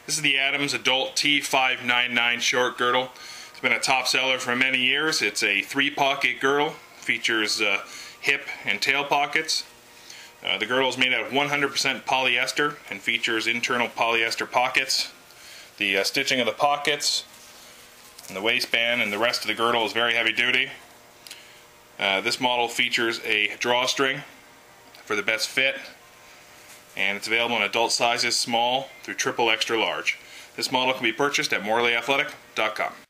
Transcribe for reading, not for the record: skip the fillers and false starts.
This is the Adams Adult T599 short girdle. It's been a top seller for many years. It's a 3-pocket girdle. Features hip and tail pockets. The girdle is made out of 100% polyester and features internal polyester pockets. The stitching of the pockets and the waistband and the rest of the girdle is very heavy duty. This model features a drawstring for the best fit, and it's available in adult sizes small through triple extra large. This model can be purchased at morleyathletic.com.